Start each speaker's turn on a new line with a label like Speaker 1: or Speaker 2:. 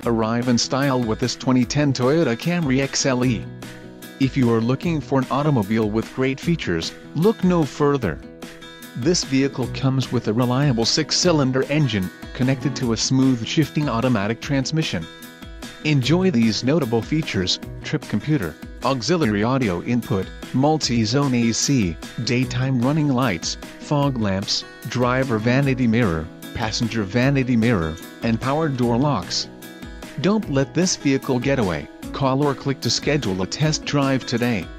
Speaker 1: Arrive in style with this 2010 Toyota Camry XLE. If you are looking for an automobile with great features, look no further. This vehicle comes with a reliable 6-cylinder engine, connected to a smooth shifting automatic transmission. Enjoy these notable features: trip computer, auxiliary audio input, multi-zone AC, daytime running lights, fog lamps, driver vanity mirror, passenger vanity mirror, and power door locks. Don't let this vehicle get away. Call or click to schedule a test drive today.